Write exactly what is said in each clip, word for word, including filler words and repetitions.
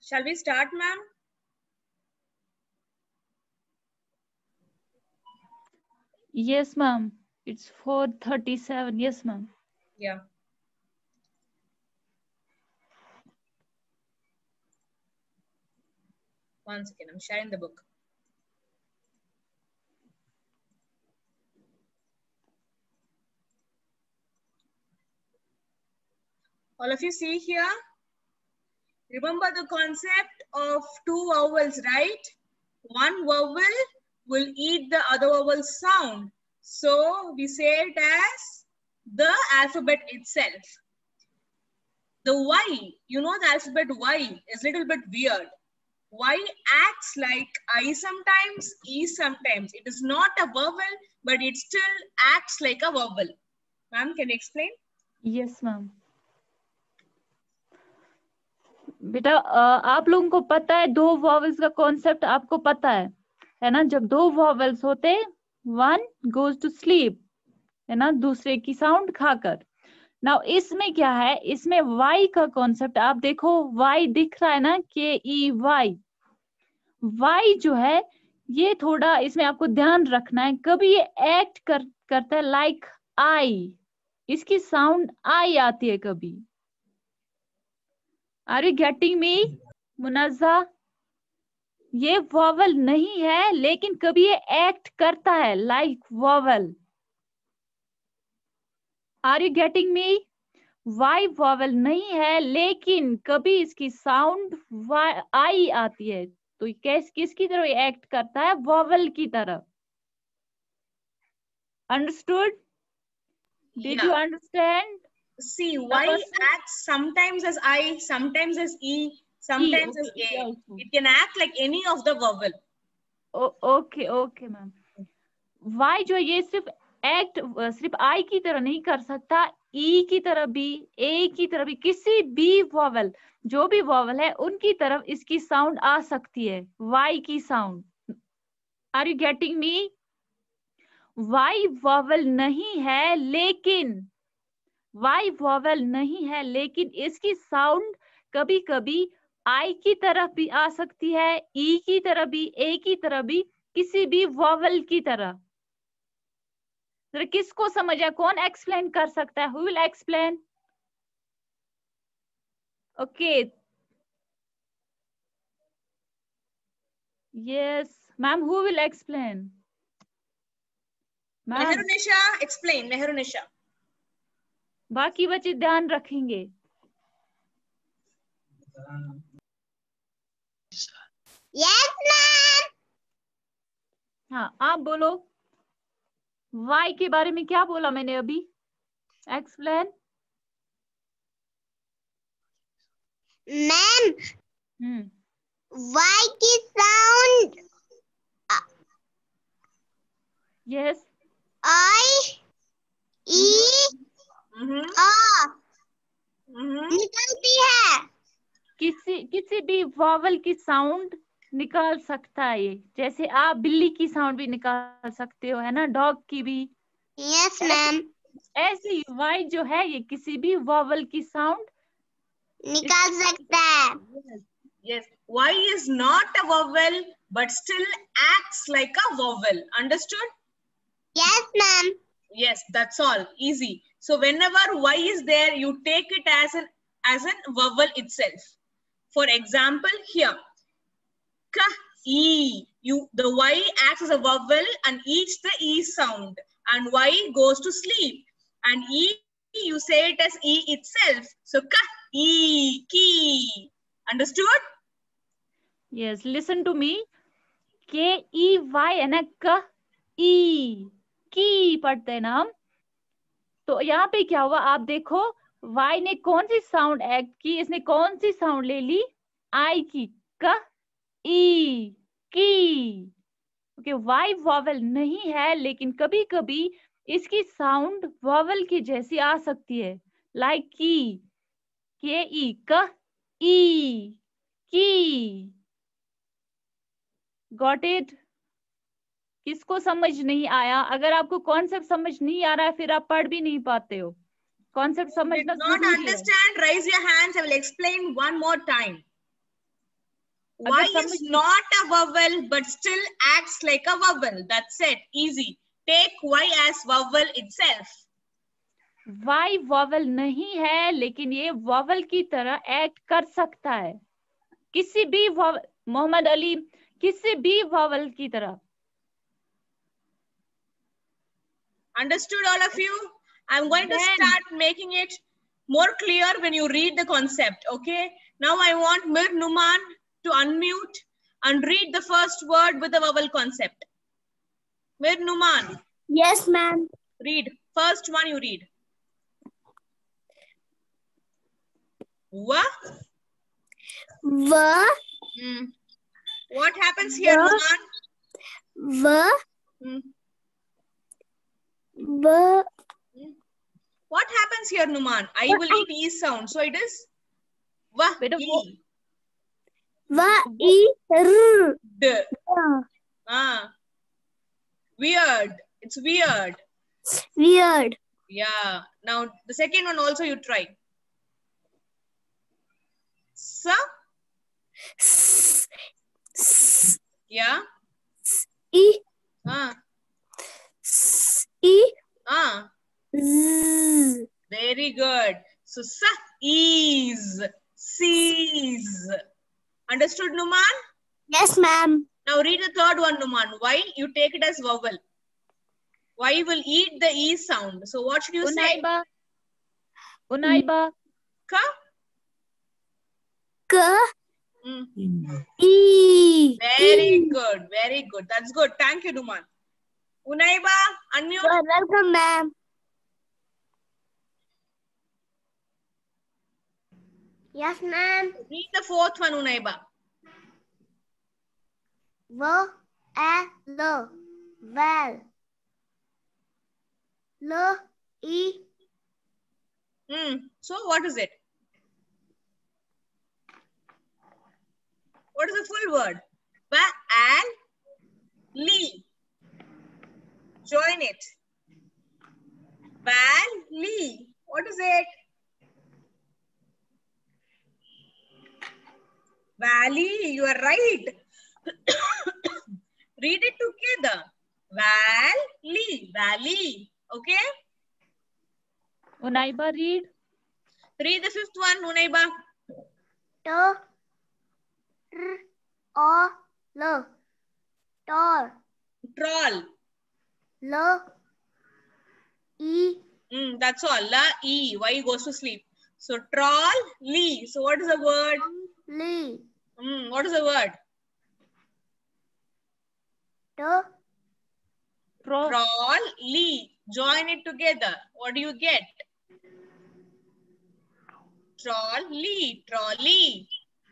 Shall we start, ma'am? Yes, ma'am. It's four thirty-seven. Yes, ma'am. Yeah. One second, I'm sharing the book. All of you see here? Remember the concept of two vowels, right? One vowel will eat the other vowel sound. So we say it as the alphabet itself. The Y, you know the alphabet Y is a little bit weird. Y acts like I sometimes, E sometimes. It is not a vowel, but it still acts like a vowel. Ma'am, can you explain? Yes, ma'am. बेटा आप लोगों को पता है दो vowels का concept आपको पता है है ना? जब दो वॉवल्स होते वन गोज टू स्लीप है ना, दूसरे की साउंड खाकर. नाउ इसमें क्या है, इसमें वाई का कॉन्सेप्ट आप देखो, वाई दिख रहा है ना, के ई वाई. वाई जो है ये थोड़ा इसमें आपको ध्यान रखना है, कभी ये एक्ट कर करता है लाइक आई, इसकी साउंड आई आती है कभी. Are you getting me Munazza? ये वॉवल नहीं है लेकिन कभी ये एक्ट करता है like vowel. Are you getting me? Y vowel नहीं है लेकिन कभी इसकी साउंड आई आती है, तो कैस किसकी तरह एक्ट करता है? वॉवल की तरह. Understood? Did you understand? See, Y acts sometimes as I, sometimes as E, sometimes as A. It can act like any of the vowel. Okay okay ma'am. Y जो ये सिर्फ एक्ट सिर्फ आई की तरह नहीं कर सकता, ई की तरह भी, ए की तरह भी, किसी भी वॉवल, जो भी वॉवल है उनकी तरफ इसकी साउंड आ सकती है, वाई की sound. Are you getting me? Y vowel नहीं है लेकिन वाई वॉवल नहीं है लेकिन इसकी साउंड कभी कभी आई की तरफ भी आ सकती है, ई की तरह भी, ए की तरह भी, किसी भी वॉवल की तरह. जरा किसको समझ आया? कौन एक्सप्लेन कर सकता है? Who will explain? Okay yes ma'am, who will explain? Meherunisha, explain. Meherunisha. बाकी बच्चे ध्यान रखेंगे. Yes, ma'am. हाँ आप बोलो. वाई के बारे में क्या बोला मैंने अभी? एक्सप्लेन. मैम, हम्म वाई की साउंड यस आई ई आ निकलती है. किसी किसी भी वॉवल की साउंड निकाल सकता है ये. जैसे आप बिल्ली की साउंड भी निकाल सकते हो, है ना, डॉग की भी. Yes ma'am. ऐसे ही वाई जो है ये किसी भी वॉवल की साउंड निकाल सकता है. Yes, yes. Y is not a vowel, but still acts like a vowel. Understood? Yes, ma'am. Yes, that's all. Easy. So whenever Y is there, you take it as an as an vowel itself. For example, here, ka, e. You the Y acts as a vowel and eats the E sound, and Y goes to sleep. And E, you say it as E itself. So ka, e, ki. Understood? Yes listen to me. K E Y है ना, क ई की पढ़ते हैं ना हम. तो यहाँ पे क्या हुआ आप देखो, वाई ने कौन सी साउंड एक्ट की? इसने कौन सी साउंड ले ली? आई की. क ई की. ओके वाई वॉवल नहीं है लेकिन कभी कभी इसकी साउंड वॉवल की जैसी आ सकती है, लाइक की. के ई क ई की. Got it? किसको समझ नहीं आया? अगर आपको कॉन्सेप्ट समझ नहीं आ रहा है फिर आप पढ़ भी नहीं पाते हो. कॉन्सेप्ट समझना Did not जरूरी है. understand? Raise your hands. I will explain one more time. Y is not a vowel but still acts like a vowel. That's it. Easy. Take Y as vowel itself. Y vowel नहीं है लेकिन ये vowel की तरह act कर सकता है किसी भी वॉवल मोहम्मद अली किसी भी वॉवल की तरह. Understood all of you? I'm going to start making it more clear when you read the concept. Okay. Now I want Mir Numan to unmute and read the first word with the vowel concept. Mir Numan. Yes, ma'am. Read. First one you read. Va. Va. Hmm. What happens here, Va. Numan? Va. Hmm. Va. What happens here, Numan? I will eat E sound. So it is Va. E. Va. E. R. D. Ah. Weird. It's weird. Weird. Yeah. Now the second one also you try. Sa. S. S. Yeah. E. Ah. S. E. Ah. Z. Very good. So sa is sees. Understood, Numan? Yes, ma'am. Now read the third one, Numan. Why? You take it as vowel. Why will eat the E sound? So what should you Unaiba. say? Unaiba. Ka? K. Mm. E. Very E. good. Very good. That's good. Thank you, Numan. Unaiba, unmute. You're welcome, ma'am. Yes, ma'am. Read the fourth one, Unaiba. Va. A. L. Val. L. E. Hmm. So what is it? What is the full word? Va and li. Join it. Val li. What is it? Valley. You are right. Read it together. Valley. Valley. Okay. Unaiba, read. Read the fifth one, Unaiba. T. R. O. L. Tall. Troll. L. E. Mm, that's all. La E. Why goes to sleep? So troll li. So what is the word? Lee. Mm, what is the word? T. Pro. Troll li. Join it together. What do you get? Trolley. Trolley.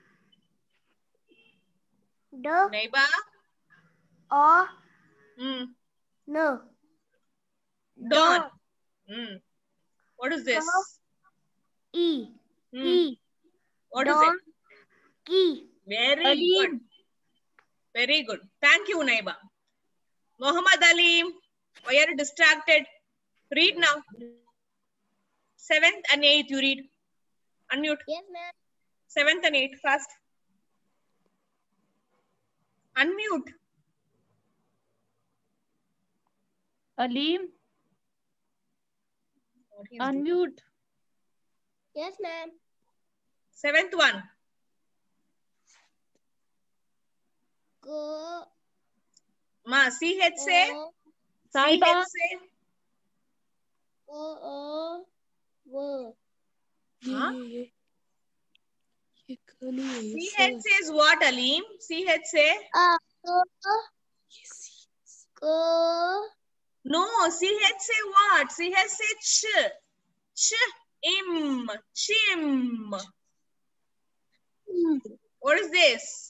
D. Neighbor. O. Mm. N. Dawn. Mm. What is this? E. Mm. E. What is Dawn. it? Key. Very Alim. good. Very good. Thank you, Naiba. Muhammad Alim, why are you distracted? Read now. Seventh and eighth, you read. Unmute. Yes, ma'am. Seventh and eighth, fast. Unmute. Alim, unmute. Yes, ma'am. Seventh one. Go. Ma, C H say. C H Saiba. say. O. O. W. Huh? C H says what, Alim? C H say? A. Go. Go. No, C H say what? C H say ch. Ch. Im. Chim. What is this?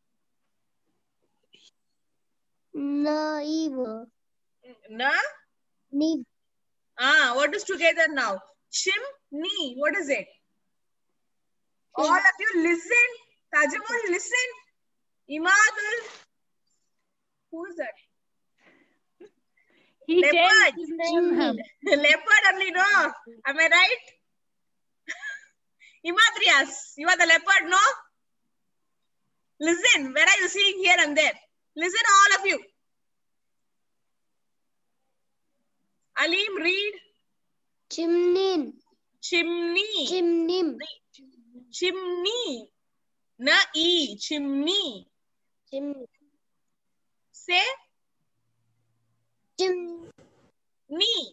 Naive. Na? Ni. Ah, what is together now? Chimney. What is it? All of you listen. Tajamul, listen. Imadul. Who is that? He Leopard. changed his name. ma'am. Leopard only, no? Am I right? Imadrias, you are the leopard, no? Listen, where are you seeing here and there? Listen, all of you. Alim, read. Chimney. Chimney. Chimney. Chimney. Na e. Chimney. Chimney. Say. Chimney. Knee.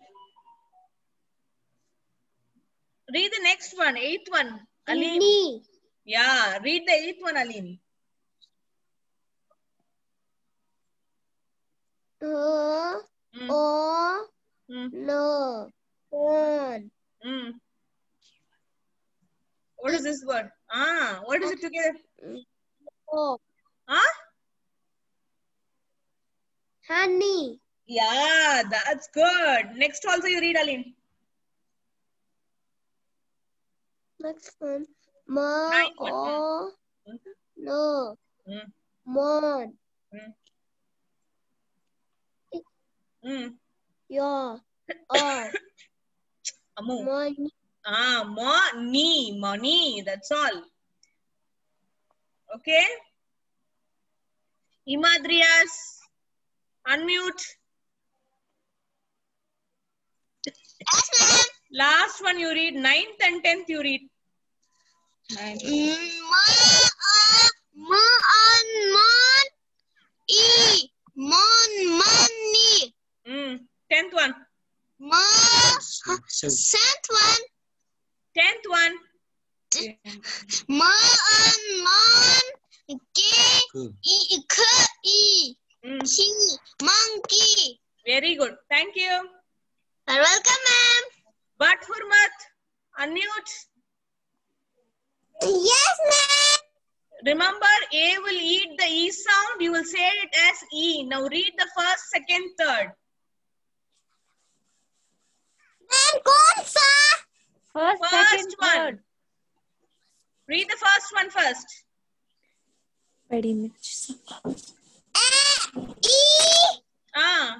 Read the next one, eighth one. Alim. Chimney. Yeah, read the eighth one, Alim. O. Mm. O. Mm. No. On. Mm. What is this word? Ah, what is it together? O. Huh? Honey. Yeah, that's good. Next also you read, Alim. Next one. Ma. Ninth one. O. Mm. No. Mm. Mon. Mm. Mm. Yo. O. Amu. Money. Ah, money, money. That's all. Okay. Imadrias, unmute. Last one you read. Ninth and tenth you read. Ninth. Ma on mon. E. Mon money. Mm. Tenth one. Ma. Tenth one. Tenth one. Ma on mon. K. E. K. E. Mm. Key. Monkey. Very good. Thank you. You're welcome, ma'am. But Hurmat, unmute. Yes, ma'am. Remember, A will eat the E sound. You will say it as E. Now read the first, second, third. Ma'am, kaun sa? First, First second, one. third. Read the first one first. बड़ी मिर्च E. Ah.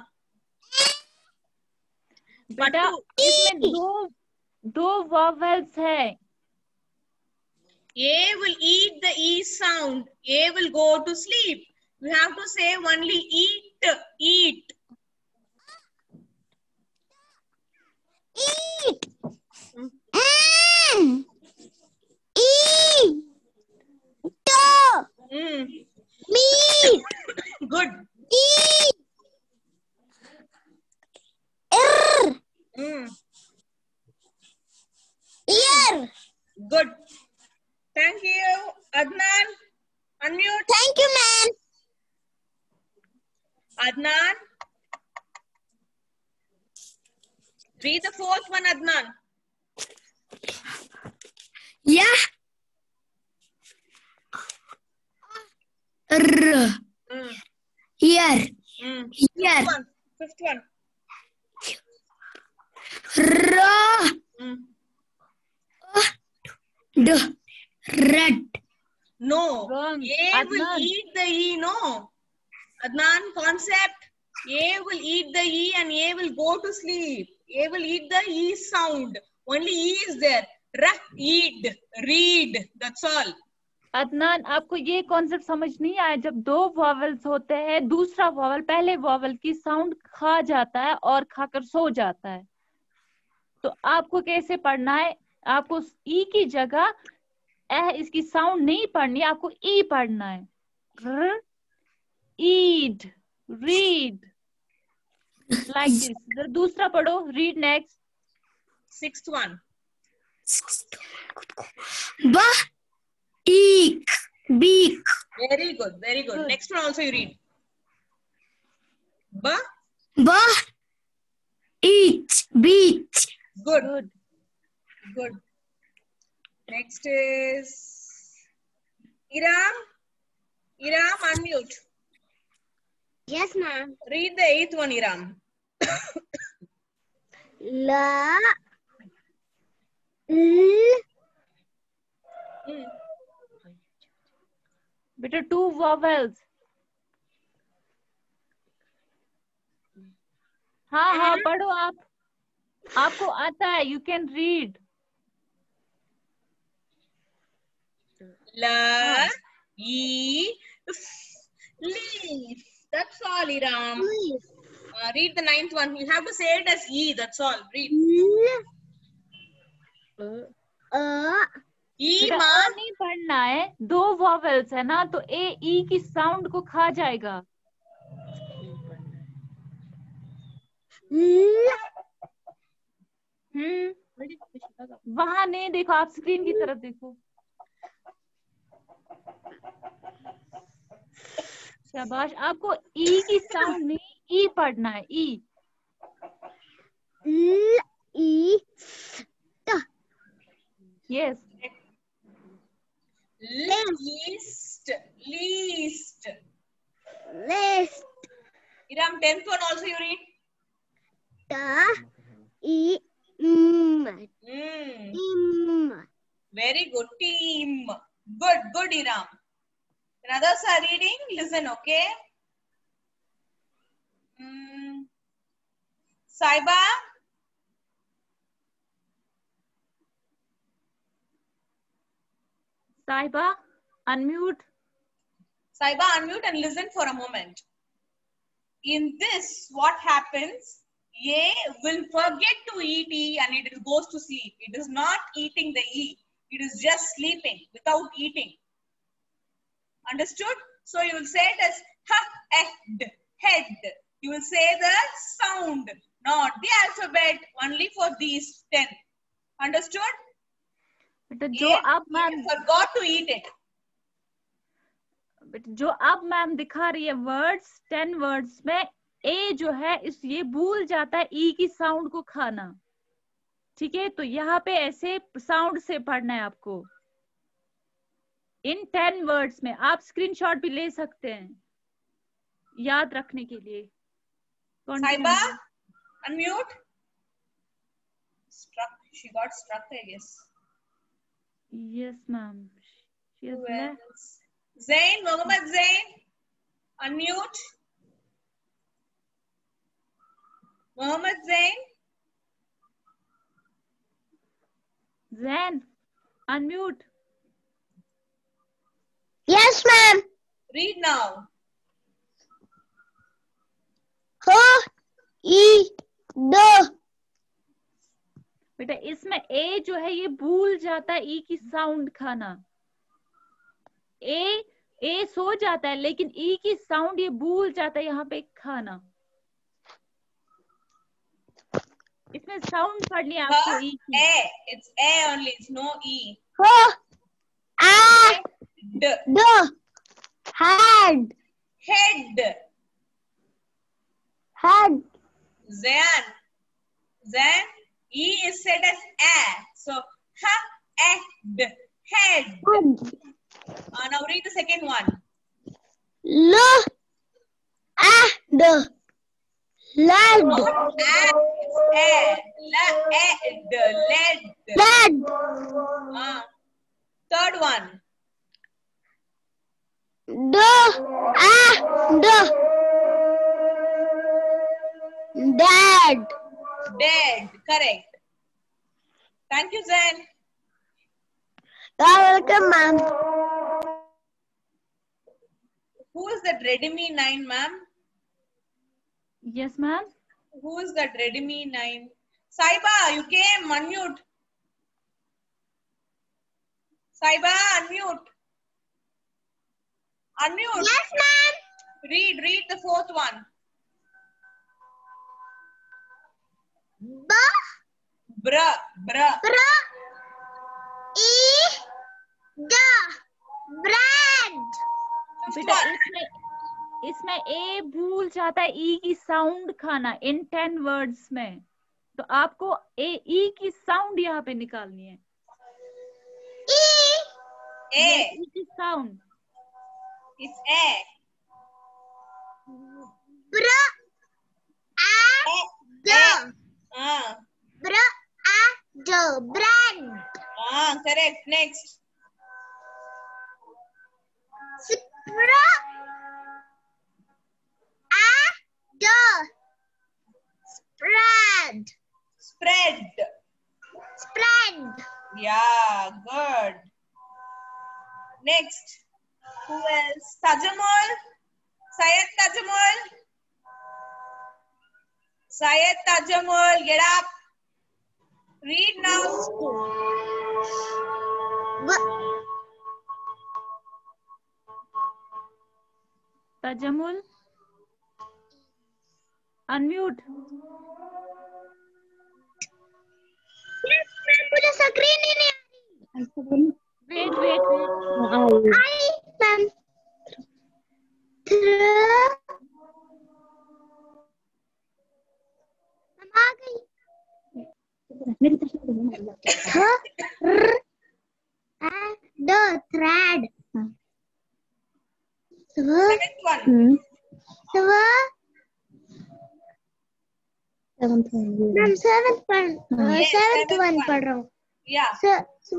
बेटा Pattu. इसमें दो दो vowels है. A will eat the E sound. A will go to sleep. You have to say only eat, eat. Eat. Mm. Mm. E. To. Mm. Meat. Good. E. Er. Mm. Ear. Good. Thank you. Adnan, unmute. Thank you, ma'am. Adnan. Read the fourth one, Adnan. Yeah. R. Mm. Ear. Mm. Ear. Fifth one. Fifth one. R. Mm. D. Red. No. Wrong. A will Adnan. eat the E. No. Adnan, concept. A will eat the E and A will go to sleep. A will eat the E sound. Only E is there. R, eat, read. That's all. Adnan, आपको ये concept समझ नहीं आया? जब दो vowels होते हैं, दूसरा वॉवल पहले वॉवल की साउंड खा जाता है और खाकर सो जाता है, तो आपको कैसे पढ़ना है? आपको ई की जगह एह इसकी साउंड नहीं पढ़नी, आपको ई पढ़ना है. र, ईड, रीड, लाइक दिस. दूसरा पढ़ो. Read next. Sixth one. B. Eek. Beak. Very good. Very good. Good. Next one also you read. B. B. Eat. Beach. Good. Good. Good. Next is Iram. Iram, unmute. Yes, ma'am. Read the eighth one, Iram. La. L. Mm. बेटा two vowels. हाँ हाँ पढ़ो आप, आपको आता है. You can read. La. E, leaf. That's all, Iram. Leaf. Uh, read the ninth one. You have to say it as E. That's all. Read. A. E, बेटा ma. अ नहीं पढ़ना है, दो वॉवेल्स है ना, तो ए ई की साउंड को खा जाएगा। L. हम्म वहां नहीं देखो, आप स्क्रीन की तरफ देखो। शाबाश, आपको ई की साउंड नहीं ई पढ़ना है। ई L. E. Yes Least. Least. List. Iram, tenth one also you read. Ta. E. M. Mm. Im. Very good, team. Good, good, Iram. When others are reading, listen, okay? Mm. Saiba. Sahiba unmute. Saiba, unmute and listen for a moment. In this, what happens? A will forget to eat E and it goes to sleep. It is not eating the E. It is just sleeping without eating. Understood? So you will say it as head, head. You will say the sound, not the alphabet, only for these ten. Understood? बेटा जो A, अब ma'am forgot to eat it. बेटा जो अब ma'am दिखा रही है words, ten words में ए जो है इस ये भूल जाता है ई की साउंड को खाना। ठीक है, तो यहाँ पे ऐसे साउंड से पढ़ना है आपको इन टेन वर्ड्स में। आप स्क्रीनशॉट भी ले सकते हैं याद रखने के लिए। Saiba, unmute. Struck. She got struck, I guess. Yes ma'am, Who else? Zain, Mohammed Zain, unmute. Mohammed Zain, Zain unmute. Yes, ma'am. read now. H. E. D. बेटा इसमें ए जो है ये भूल जाता है ई की साउंड खाना। ए ए सो जाता है लेकिन ई की साउंड ये भूल जाता है यहाँ पे खाना। इसमें साउंड पढ़नी है आपको ई की। A. It's A only. It's no E. H. A. D. D. Head. Head. Head. Zain. Zain. E is said as A. So, head. Head. Head. Uh, now read the second one. L. A. D. Lead. A. Lead. Lead. Lead. Uh, third one. D. A. D. Dad. Dead. Correct. Thank you, Zain. You're welcome, ma'am. Who is that Redmi nine, ma'am? Yes ma'am. Who is that Redmi nine? Saiba, you came. Unmute. Saiba, unmute. Unmute. Yes, ma'am. Read, read the fourth one. B. Bra, bra. Br. E. D. Bread. Fifth बेटा one. इसमें इसमें ए भूल जाता है ई की sound खाना in ten words में, तो आपको ए ई की साउंड यहाँ पे निकालनी है। E. A. ई की sound. It's A. Br. A. D. Ah, Br. A. D. Bread. ah, correct. Next. Spr. A. D. Spread. Spread. Spread. Yeah, good. Next. Who else? Tajamul. Syed Tajamul. Syed Tajamul, get up. Read now. Tajamul. Unmute. Yes, ma'am, मुझे screen ही नहीं आ रही। Wait, wait, wait. आई ma'am आ गई। The thread. Seventh one. Ma'am seventh पढ़ Yes, seventh seventh one one. पढ़ रहा हूँ। Yeah. स्व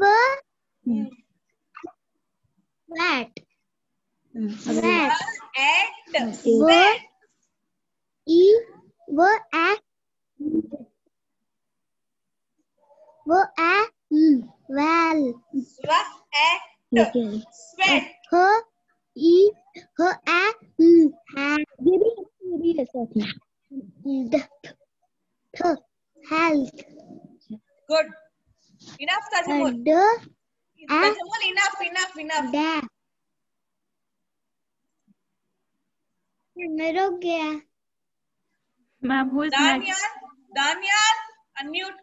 Wet. Wet. Act. वो Sweat. ई वो ए वो ए वेल Sweat. Sweat. हो ई हो ए है ये भी ये भी साथ में थ हेल्थ Good. Enough, Tajamul. ड Tajamul, enough, enough, enough. डे मैं रुक गया। Ma'am, who is next? Danyal. Danyal, unmute.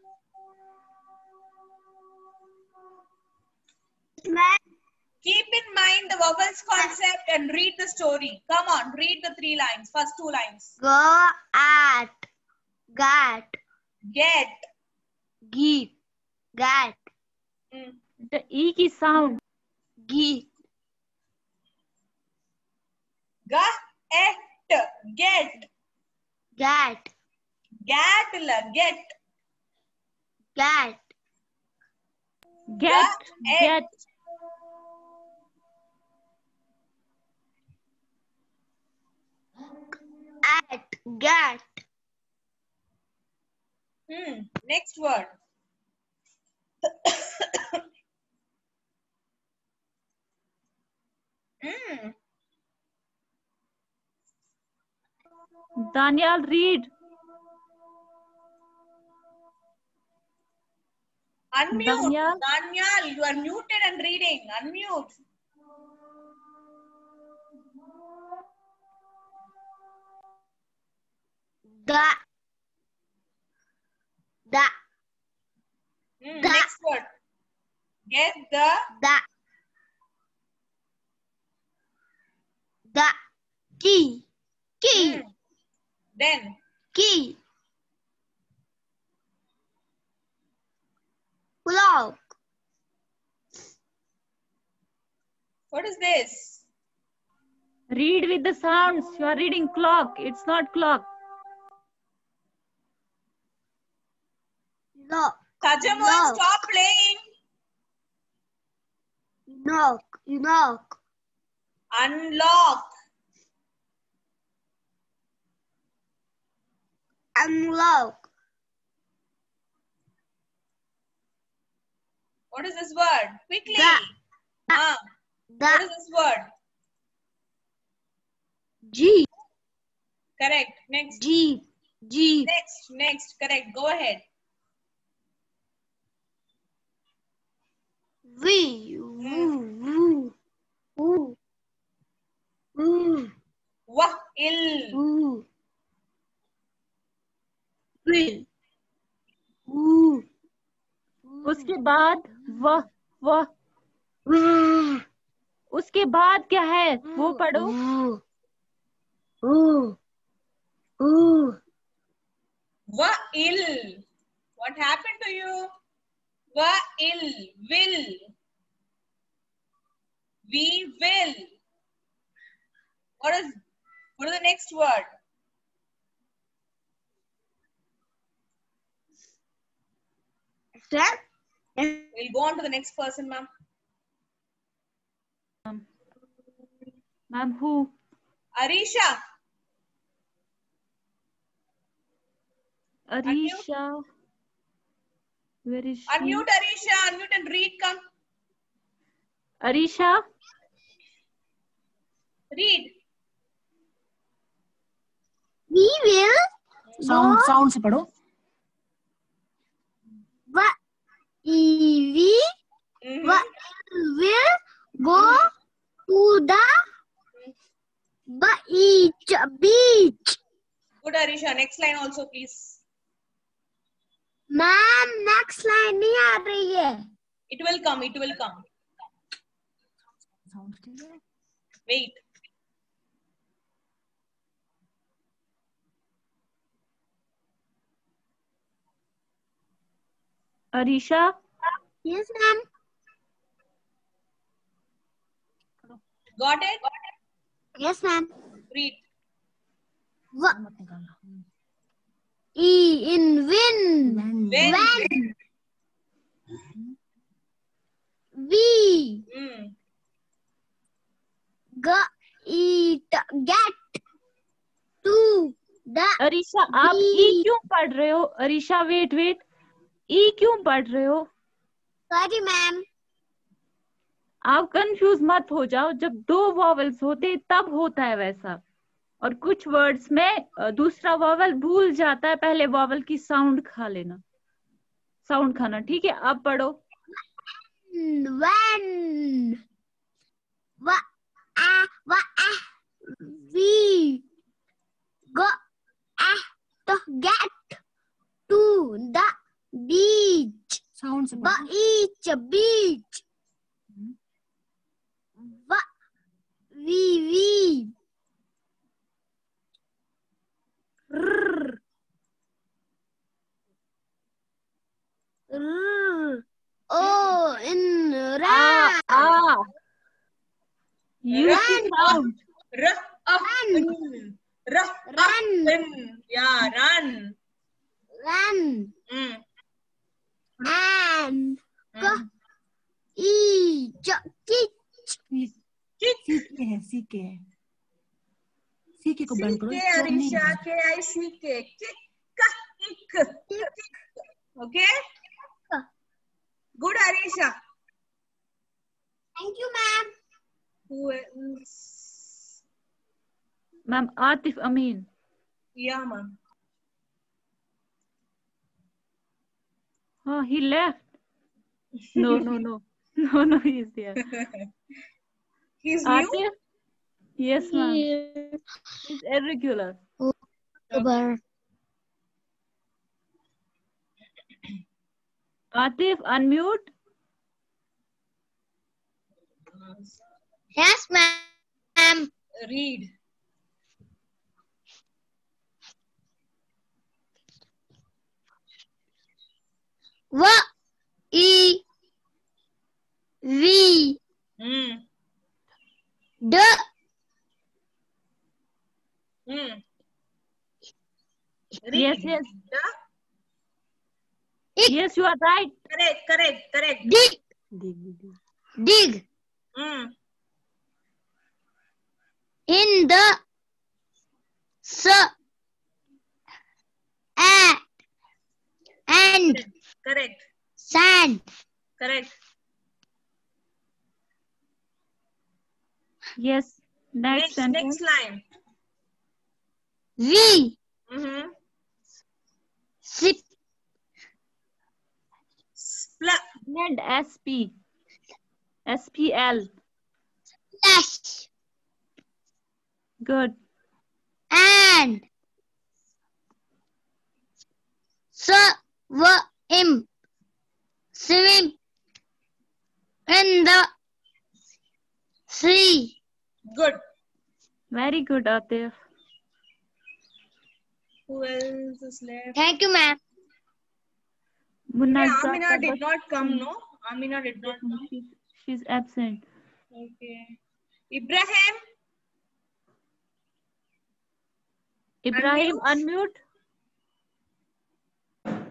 Keep in mind the vowels concept and read the story. Come on, read the three lines. First two lines. Go at get Get. geek get Mm. The E की sound. geek Get. Get. get Get. la, Get. get Get, Get. get. at get Hmm. Next word. Hmm. Daniel, read. Unmute. Danyal. Danyal, you are muted and reading. Unmute. the the Hmm. The. Next word. Get the. the the key key Hmm. Then. key clock What is this? Read with the sounds. You are reading clock. It's not clock. lock Tajamul, Knock. stop playing. knock knock Unlock. unlock What is this word? Quickly. The. Ah. What is the this word? G Correct. Next. Jeep Jeep Next. Next. Correct. Go ahead. V woo woo woo woo Wah. Il. woo will woo उसके बाद वह वह woo उसके बाद क्या है वो पढ़ो. woo woo woo Wah. Il. What happened to you? Wah. Il. Will. We will. What is? What is the next word? Step. We'll go on to the next person, ma'am. Ma'am, who? Arisha. Arisha. Where is she? Unmute Arisha. Unmute and read. Come. Arisha. Read. We will sound go. Sound से पढ़ो. We we Mhm. will go to the beach. Beach. Good, Arisha. Next line also, please. Ma'am next line नहीं आ रही है. It will come. It will come. Wait. Arisha, yes ma'am. Got it? Yes ma'am. Read. E in win. When. When. We Mm. go eat get to the Arisha आप ई B- क्यों पढ़ रहे हो? अरीशा वेट वेट, ई क्यों पढ़ रहे हो? Sorry ma'am. आप कंफ्यूज मत हो जाओ, जब दो वॉवल्स होते तब होता है वैसा, और कुछ वर्ड्स में अ, दूसरा वॉवल भूल जाता है, पहले वॉवल की साउंड खा लेना, साउंड खाना. ठीक है, अब पढ़ो. when wa a wa a we go a to get to the beach. Sound से पढ़ो. Beach beach. Wa we we R. R. Oh, in आ ran. आ यूज Run. Sound. R. A. Run. N. R. A. Run. N. Yeah, run. Run. Mm. And Mm. each kitch. CK है CK है CK को बंद करो. C K, चोर नहीं Arisha. है. K I C K. Kick. Kick. Okay? Good, Arisha. Thank you, ma'am. Who else? Ma'am Atif Amin. Yeah, ma'am. हाँ, he left. No, no, no. No, no, he is there. He's new? Atif? Yes, ma'am. He's irregular. October. Atif, unmute. Yes, ma'am. Read. W E V Mm. D Mm. Yes, Read. yes. Yeah? Ik. Yes, you are right. Correct, correct, correct. dig dig Mm. in the s a and Correct, sand. correct. Yes. Next Next, sentence. next line. We Mm-hmm. sip Spl And S P. S P L. splash Good. and swim swim in the sea. Good. Very good, Atif. Who else is left? Thank you, ma'am. Munna Yeah, Zafar, Amina did but not come, no? Amina did not come. she's, she's absent. Okay. Ibrahim? Ibrahim, Unmute. unmute.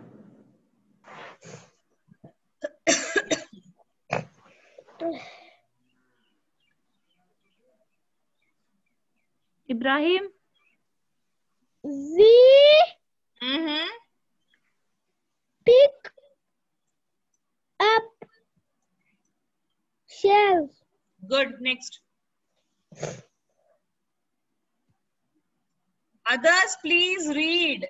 Ibrahim? We Mm-hmm. pick up shells. Good. Next. Others, please read.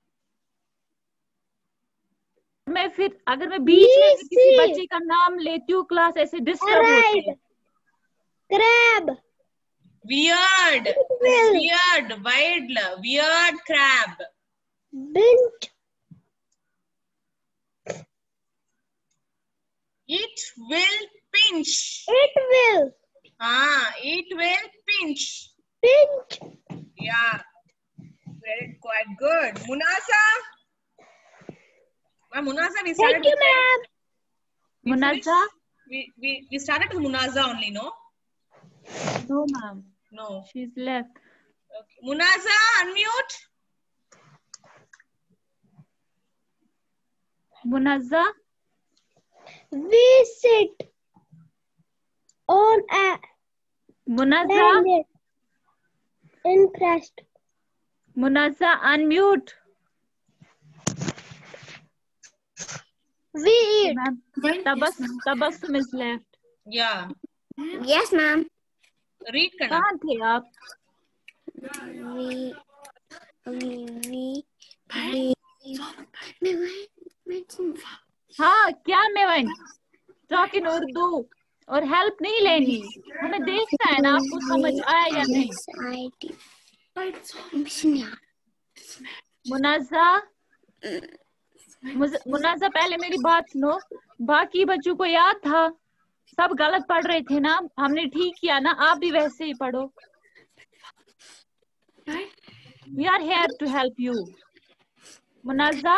मैं फिर अगर मैं बीच में Please किसी see. बच्चे का नाम लेती हूँ क्लास ऐसे डिस्टर्ब होती है। Crab. Weird. Will. Weird. Wild. Weird crab. Bint. It will pinch. It will. Ah, it will pinch. Pinch. Yeah. Very quite good. Munasa. Ma'am, Munasa, we started Thank you, with that. ma'am. We finished- मुनाजा? We, we, we started with Munaza only, no? No, ma'am. No. She's left. Okay. Munaza, unmute. मुनाजा? We sit on a मुनाजा? planet in crust. मुनाजा, unmute. We eat. Ma'am, Tabassum, Tabassum is left. Yeah. Yes, ma'am. Read Kana. कहाँ थे आप? We we we we हाँ, क्या maven? Talk in Urdu और help नहीं लेनी। हमें देखना है ना आपको समझ आया या नहीं। मुनाजा, मुझ- मुनाजा पहले मेरी बात सुनो। बाकी बच्चों को याद था, सब गलत पढ़ रहे थे ना, हमने ठीक किया ना, आप भी वैसे ही पढ़ो। We are here to help you. Munaza,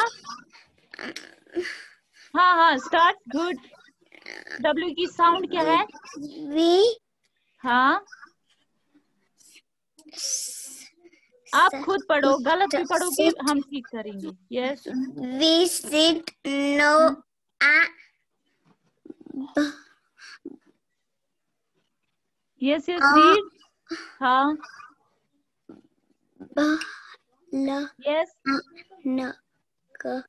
हाँ हाँ स्टार्ट गुड। डब्ल्यू की साउंड क्या है? we हाँ आप खुद पढ़ो, गलत भी पढ़ोगे हम ठीक करेंगे। Yes we sit no a yes yes read. हाँ b l yes n k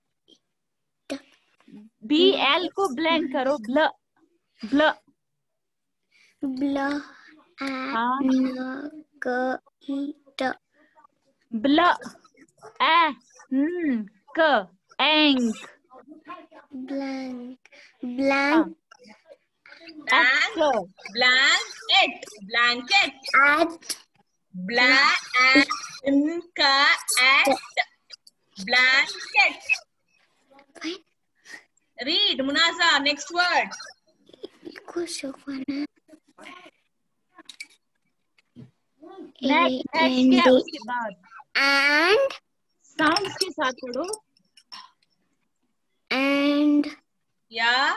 B L को ब्लैंक करो। ब्ल ब्ल bl a हाँ n k i t ब्ल ए न क एंक। blank हाँ blank Blank. Blanket. Blanket. at Blanket. Blanket. Read Munaza. Next word. कुछ होना नेक्स्ट नेक्स्ट क्या है उसके बाद? and साउंड्स के साथ पढ़ो। and Yeah.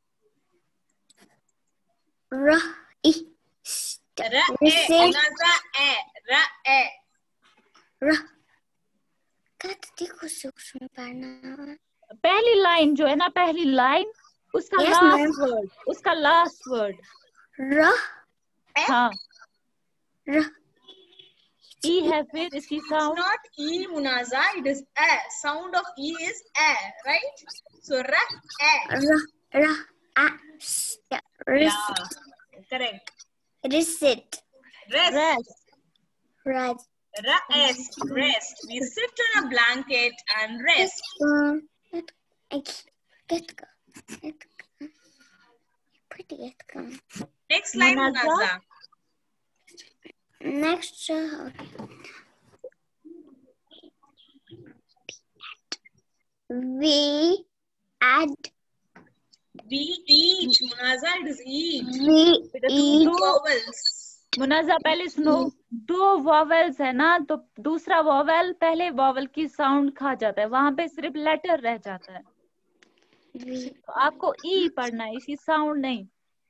r i Ra e. Reset. Munaza e. Ra e. r कति कुछ कुछ पढ़ना पहली लाइन जो है ना, पहली लाइन उसका Yes, लास्ट ma'am. वर्ड, उसका लास्ट वर्ड। r हाँ r ई है फिर इसकी It's sound. not e Munaza. It is a. Sound of e is a. Right? So ra e. r r a s Yeah. Correct. reset Rest. Rest rest Rest. Rest. We sit on a blanket and rest. get get get pretty get Next line, Munaza. Munaza. next uh, we add We eat. Munaza, it is eat. we With the eat two vowels. Munaza पहले सुनो, दो vowels है ना, तो दूसरा vowel पहले vowel की sound खा जाता है, वहां पे सिर्फ लेटर रह जाता है। we तो आपको ई पढ़ना है, इसकी साउंड नहीं।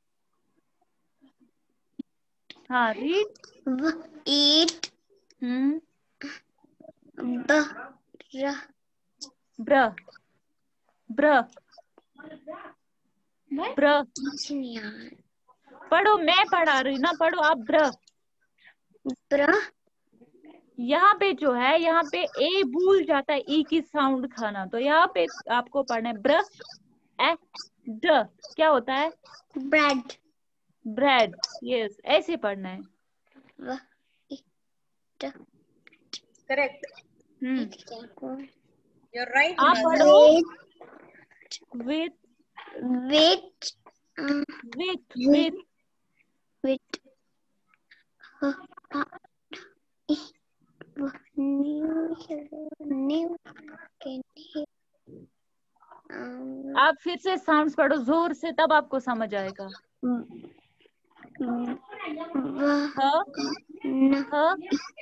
हाँ रीड। v eat हम्म b r ब्र ब्र ब्र पढ़ो, मैं पढ़ा रही हूँ ना, पढ़ो आप ब्र। br यहाँ पे जो है, यहाँ पे ए भूल जाता है ई की साउंड खाना, तो यहाँ पे आपको पढ़ना है ब्र ए ड। क्या होता है? bread bread. यस ऐसे पढ़ना है। v eat Correct. Hmm You're right, आप Munaza. पढ़ो with With uh, with with with uh, uh, new new can he um आप फिर से साउंड्स पढ़ो जोर से, तब आपको समझ आएगा। w ह n ह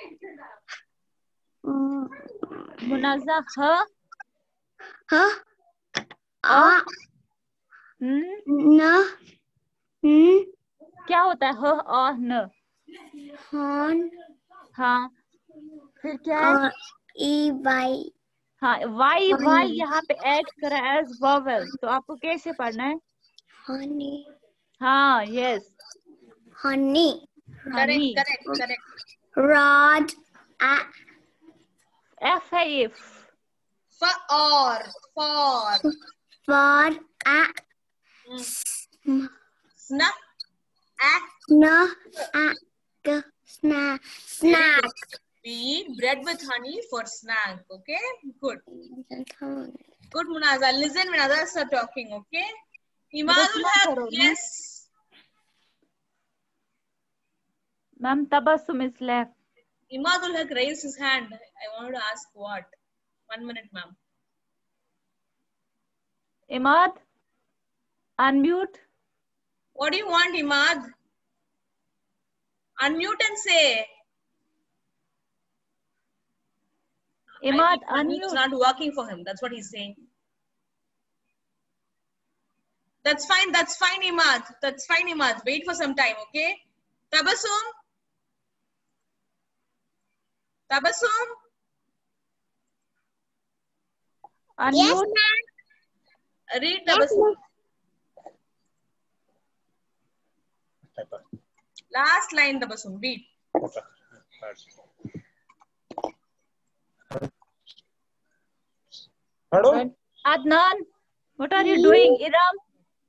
मुनाजा ह huh a a hmm n n क्या होता है ह अ न? hon हाँ फिर क्या है? और e y हाँ वाई वाई honey यहाँ पे ऐड करा एज वॉवेल, तो आपको कैसे पढ़ना है? honey हाँ यस honey Correct, honey. correct, correct. rod a F है ये फ- For, for. for a Mm. sn Sna, a. a g snack Very snack good. We eat bread with honey for snack. Okay, good. Good, Munaza. Listen when others are talking. Okay. Imadul सुना Haq, करो ना। yes. Ma'am Tabassum is left. Imadul Haq raised his hand. I wanted to ask what? One minute, ma'am. Imad unmute. What do you want, Imad? Unmute and say. I Imad think unmute is unmute. not working for him. That's what he's saying. That's fine. That's fine, Imad. That's fine, Imad. Wait for some time, okay? Tabassum. Tabassum. yes unmute. ma'am Read yes Tabassum. ma'am Last line, Tabassum. Read. Adnan, what are you doing? Iram,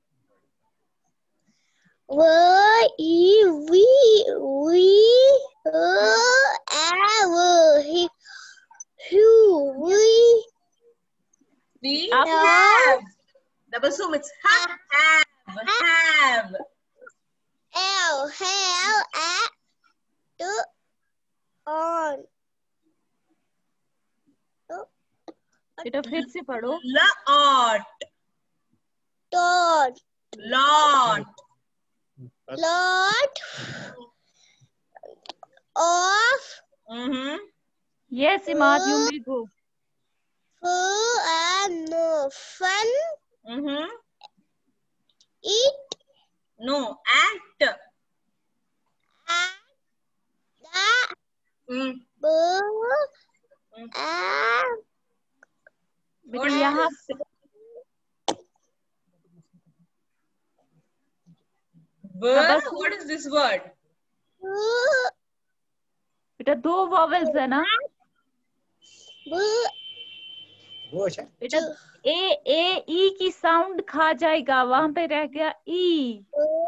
W E V we uh he who we We Up. have. Tabassum, it's ha, have, have. L hell at the on बेटा फिर से पढ़ो। Lot. dot Lot. lot of Mm-hmm. Yes, Imad, you may go. fun and fun Mm-hmm. it No, act. at the Mm. bird Mm. and बेटा What is यहाँ this? Word? Tabassum. What is this word? बेटा दो vowels है ना बेटा। ए ए ई की sound खा जाएगा, वहां पे रह गया ई।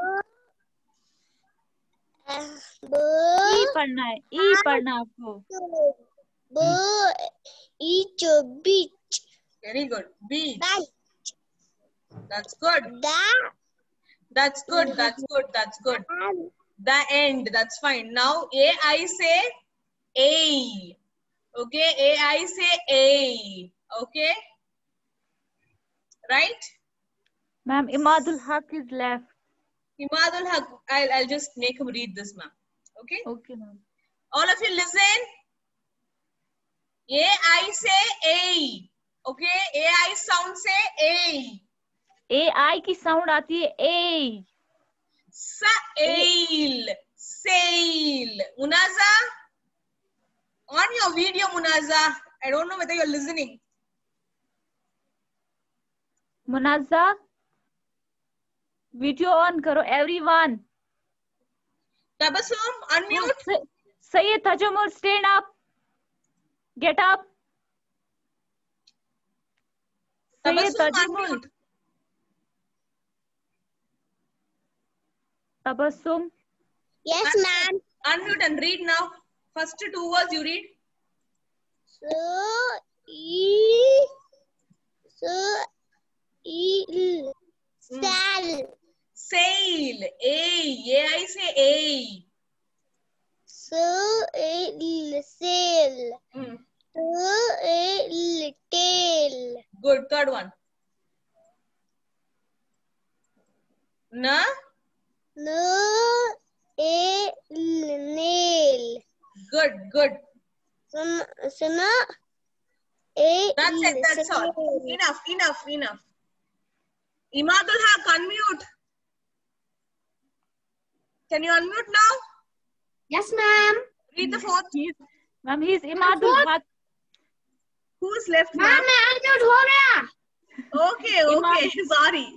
ई पढ़ना है, ई पढ़ना आपको। each beach Very good. Beach. right That's good. that That's good. That's good. That's good. The end. That's fine. Now A I say A. Okay. A I say A. Okay. Right? Ma'am Imadul Haq is left. Imadul Haq. I'll I'll just make him read this, ma'am. Okay. Okay ma'am. All of you listen. A I say A. Okay. A I sound say A. A I की sound आती है A. Sail. Sail. Munaza. On your video, Munaza. I don't know whether you're listening. Munaza video on करो everyone. Tabassum, unmute. Syed Tajamul stand up, get up. Syed Tabassum, Tajamul. unmute. Tabassum yes ma'am Unmute and read now. First two words you read. E S E L sail. Sail. A. Yeah, I say A. S A L sail. Mm. T A L tail. Good. Third one. Na. N A L nail. Good. Good. Sun Suna A That's it. L That's all. sail. Enough. Enough. Enough. Imadul Haq, unmute. Can you unmute now? Yes, ma'am. Read the fourth. He's, ma'am, he's Imadul Haq. Who's left now? Ma'am मैं unmute हो गया. Okay. Okay. Sorry.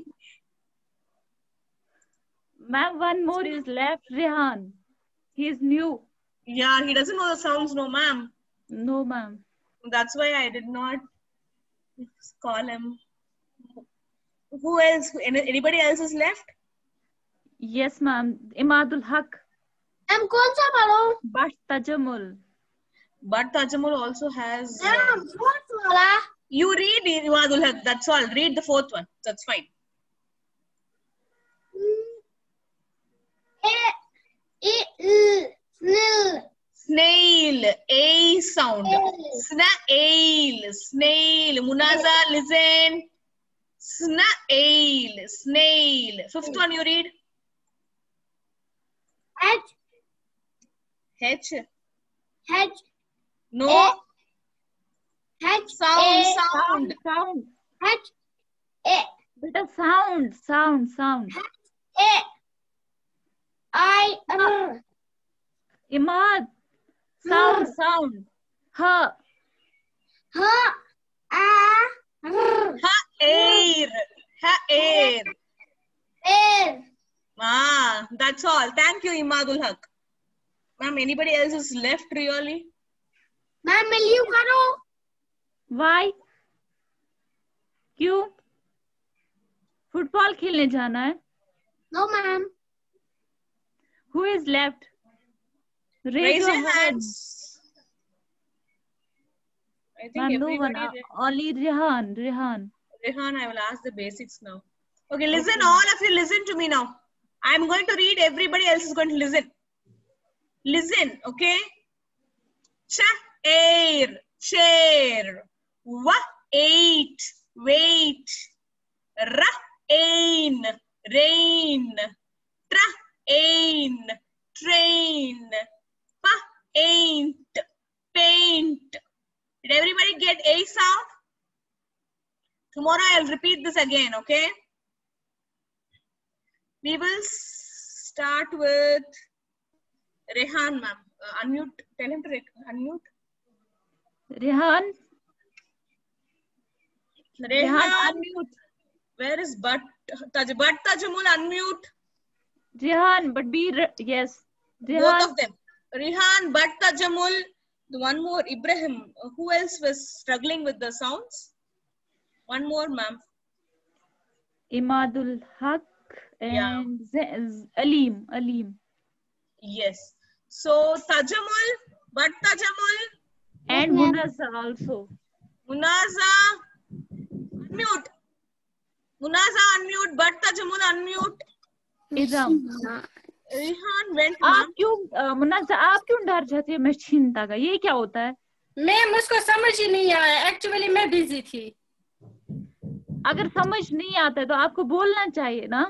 Ma'am, one more is left. Rehan. He's new. Yeah, he doesn't know the sounds, no, ma'am. No, ma'am. That's why I did not call him. Who else? Any- Anybody else is left? Yes, ma'am. Imadul Haq. Ma'am कौन सा पढ़ो? But Tajamul. But Tajamul also has. uh, ma'am fourth वाला. you read Imadul Haq. That's all. Read the fourth one. That's fine. A E L snail. Snail. A sound. Snail. Snail. Munaza, listen. Snail. Snail. Fifth one you read. H H. H No. A H Sound. A Sound. Sound. H A Beta sound. Sound. Sound. A I R. Imad. Sound. Sound. Ha. H A R. Ha. Air. Ha. Air. Air. Ah, that's all. Thank you, Imadul Haq. Ma'am, anybody else is left really? Ma'am मिल यू करो. Why? क्यों? Football खेलने जाना है. No, ma'am. Who is left? Raise, Raise your your hand. hands. I think Ma'am, no one. everybody. uh, Only Rehan. Rehan. Rehan, I will ask the basics now. Okay, listen, all of you, listen to me now. I'm going to read, everybody else is going to listen. Listen, okay? Cha, air, chair. Wa, eight, wait. Ra, ain, rain. Tra, ain, train. Pa, ain't, paint. Did everybody get a sound? Tomorrow I'll repeat this again, okay? We will start with Rehan, ma'am. Uh, unmute. Tell him to rec- unmute. Rehan. Rehan, Rehan, unmute. where is But? Taj, But Tajamul, unmute. Rehan, but be re- yes. Both Rehan. of them. Rehan, But Tajamul. The one more, Ibrahim. Uh, who else was struggling with the sounds? One more, ma'am. Imadul Haq Yeah. and Z- Z- Alim. Alim. Yes. So Tajamul, But Tajamul, And Munaza also. Munaza, unmute. Munaza, unmute. But Tajamul, unmute. Idam. Rehan went, आप ma'am. क्यों अ, मुनाज़ा आप क्यों डर जाते हैं मशीनता का? ये क्या होता है? मैम मुझको समझ ही नहीं आया, एक्चुअली मैं बिजी थी. अगर समझ नहीं आता है तो आपको बोलना चाहिए ना.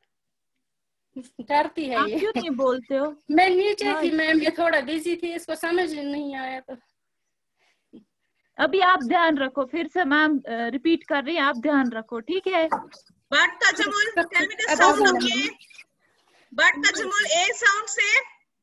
डरती है आप ये. क्यों नहीं बोलते हो? मैं नीचे हाँ. थी मैम, ये थोड़ा बिजी थी, इसको समझ ही नहीं आया तो. अभी आप ध्यान रखो, फिर से मैम रिपीट कर रही है, आप ध्यान रखो, ठीक है? But Tajamul, tell me the sound of A. But Tajamul, A sound say.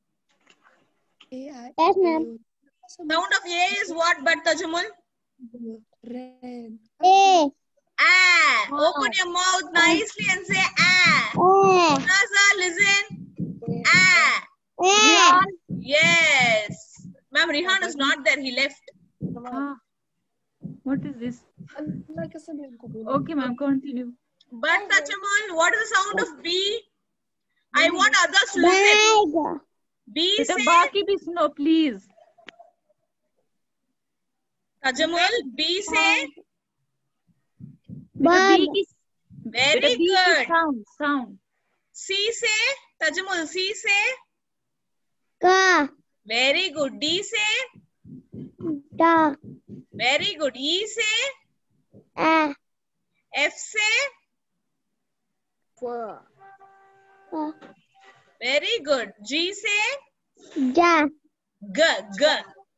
Yes, ma'am. Sound of A is what? But Tajamul? Red. A Ah. Wow. Open your mouth nicely and say ah. A Munaza, listen. Ah. A. Yes. Ma'am, Rehan is not there. He left. हाँ. What is this? Okay, ma'am, continue. But Tajamul, what is the sound of B? I want others to listen. Bag. B बेटा say. बाकी भी सुनो please. Tajamul B से बेटा B bird की very बेटा B की गुड. साउंड साउंड सी से तजमुल सी से car वेरी गुड. डी से dog वेरी गुड. ई से a एफ से uh, वेरी गुड. जी से ja ग ग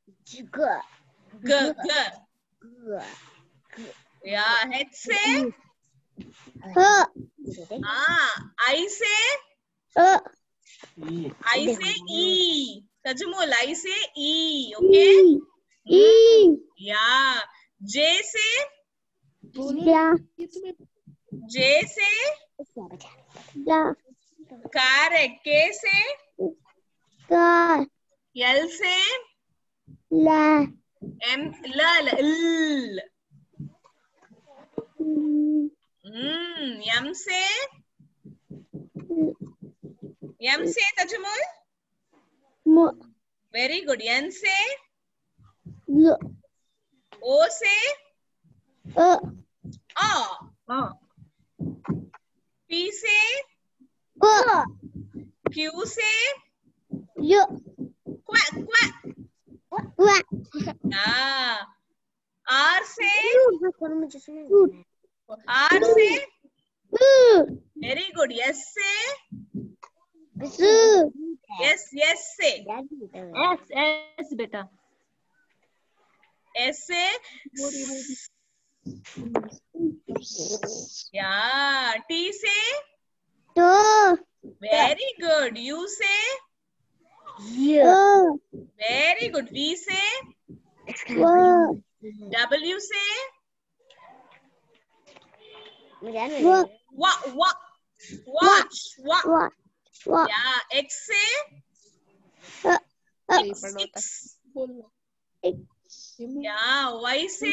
ग ग या. एच से uh हाँ. आई से uh आई से ई. तजमुल आई से ई. ओके. e e या. जे से ja ये तुम्हें जे से ja करेक्ट. के से car एल से la एम ल ल ल. mm, hmm. एम से एम से Tajamul mo very good. N से lo ओ से uh अ. पी से uh क्यू से yo क्वैक क्वैक. wa हाँ. आर से food आर से food वेरी गुड. यस से zoo यस यस से एस एस बेटा एस से या. टी से to वेरी गुड. यू से uh वेरी गुड. वी से uh डब्ल्यू से wa वा वा वॉच वा. wa wa या. एक्स से uh uh नहीं पढ़ना होता है. एक्स. बोलना. या. वाई से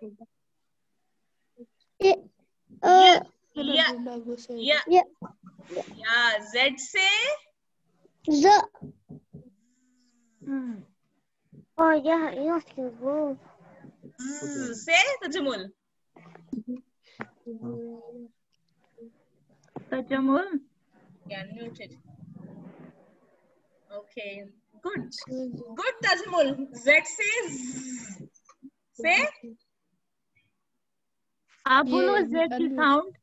it uh या ढूंढा वो से. या. yeah या. जेड से the hmm oh yeah you can go Z से Tajamul Tajamul yeah muted. Okay, good good Tajamul. Z से Z से आप बोलो ये जेड की अनु- साउंड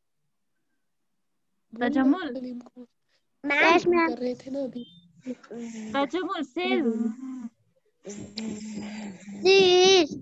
तजमुल सलीम को yes ma'am कर रहे थे ना अभी. तजमुल से this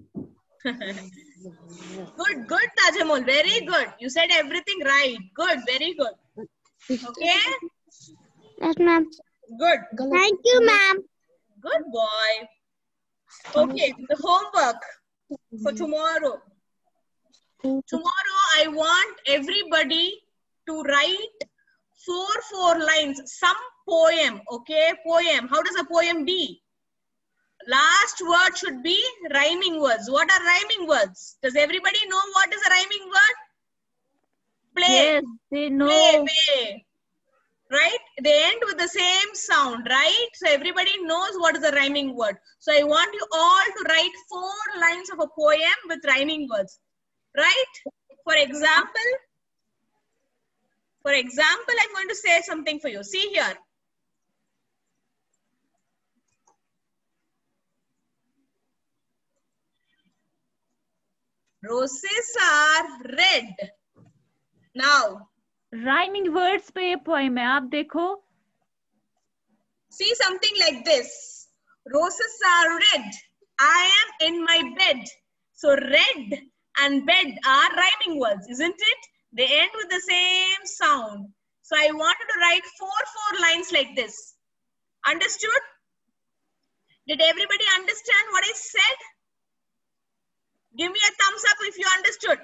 good good Tajamul. Very good. You said everything right. Good. Very good. Okay. yes ma'am Good. गलत. thank you ma'am Good boy. Okay. The homework for tomorrow. Tomorrow I want everybody to write four four lines, some poem. Okay, poem. How does a poem be? Last word should be rhyming words. What are rhyming words? Does everybody know what is a rhyming word? Play, yes they know play, play. Right? They end with the same sound, right? So everybody knows what is a rhyming word. So I want you all to write four lines of a poem with rhyming words. Right? For example, for example, I'm going to say something for you. See here. Roses are red. Now, rhyming words पे ये poem है आप देखो see something like this. Roses are red. I am in my bed. So red and bed are rhyming words, isn't it? They end with the same sound. So I wanted to write four, four lines like this. Understood? Did everybody understand what I said? Give me a thumbs up if you understood.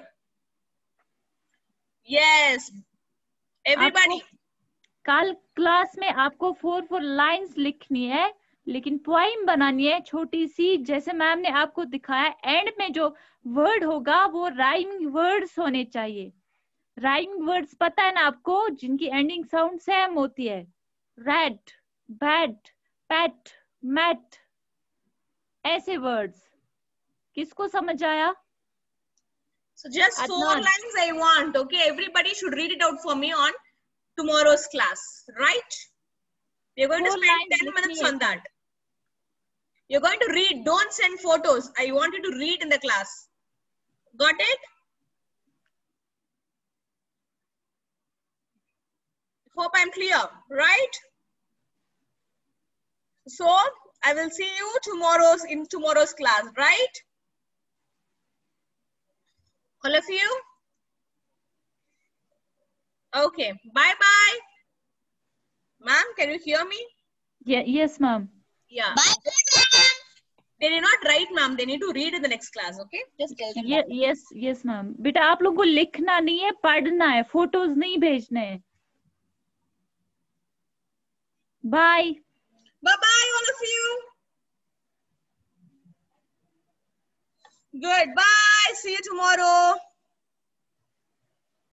Yes. Everybody. कल class में आपको four four lines लिखनी है लेकिन poem बनानी है छोटी सी जैसे मैम ने आपको दिखाया एंड में जो वर्ड होगा वो राइमिंग वर्ड्स होने चाहिए राइमिंग वर्ड्स पता है ना आपको जिनकी एंडिंग साउंड सेम होती है रेड बैड पैट मैट ऐसे वर्ड्स किसको समझ आया? So just four Adnan. lines I want. Okay, everybody should read it out for me on tomorrow's class, right? We're going Four to spend lines ten minutes लिखनी है। on that. You're going to read. Don't send photos. I want you to read in the class. Got it? Hope I'm clear, right? So I will see you tomorrow's in tomorrow's class, right? All of you? Okay, bye-bye. Ma'am, can you hear me? Yeah, yes, ma'am. Yeah. They did not write, ma'am. They need to read in the next class, okay? Just tell them. Ye, yes, yes, ma'am. बेटा आप लोग को लिखना नहीं है, पढ़ना है, photos नहीं भेजने हैं। Bye. Bye-bye, all of you. Good. Bye. See you tomorrow.